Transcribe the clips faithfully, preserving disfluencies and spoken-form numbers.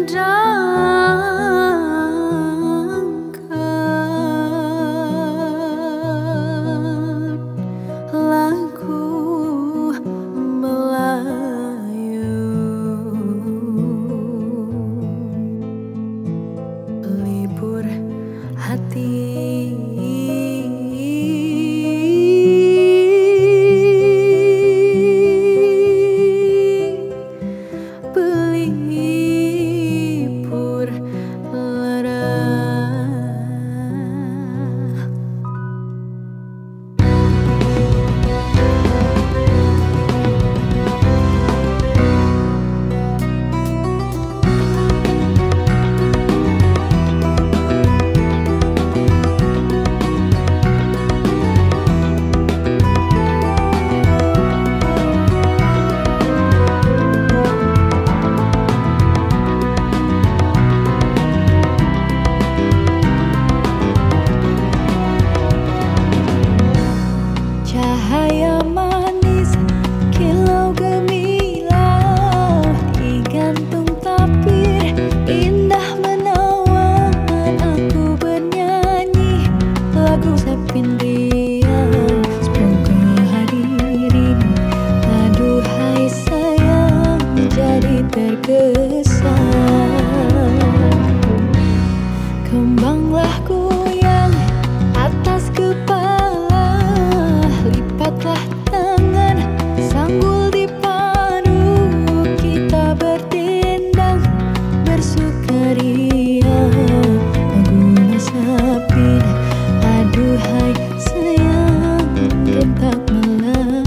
lagu Melayu. Libur hati belibur lara. Cahaya manis, kilau gemilang, digantung tapir, indah menawan. Aku bernyanyi lagu Sapindrian, semoga hadirin aduhai sayang jadi terkesan. Kembanglah goyang atas kepala, lipatlah tangan, sanggul dipadu, kita berdendang bersukaria. Lagu Nasapin, aduhai sayang rentak Melayu.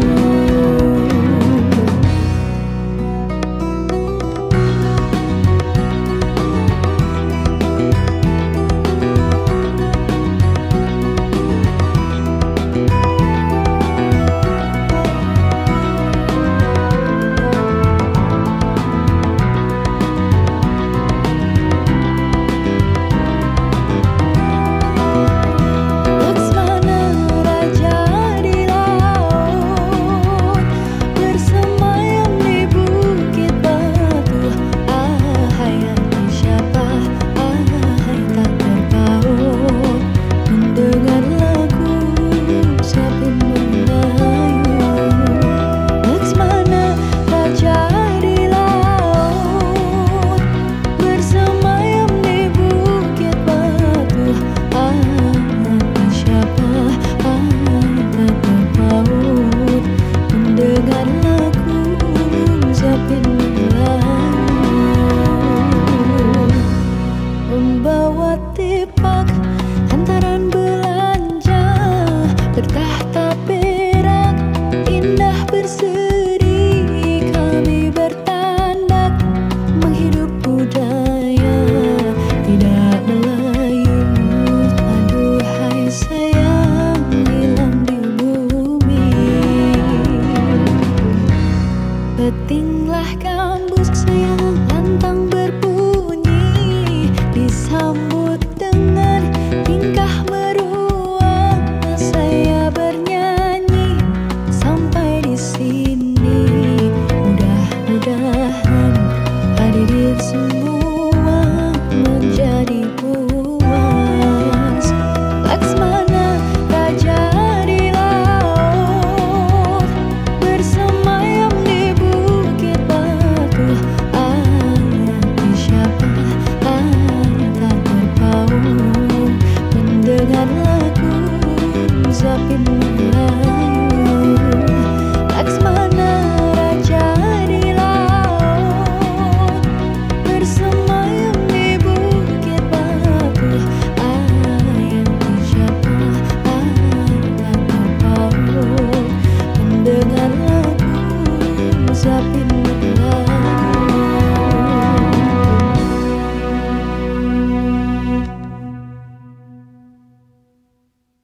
Membawa tipak hantaran belanja, bertahta perak indah berseri, kami bertandak menghidup budaya tidak Melayu. Aduhai sayang hilang di bumi, petinglah gambus sayang lantang berbunyi, disambut dengan tingkah meruang. Saya bernyanyi sampai di sini, mudah-mudahan hadirin semua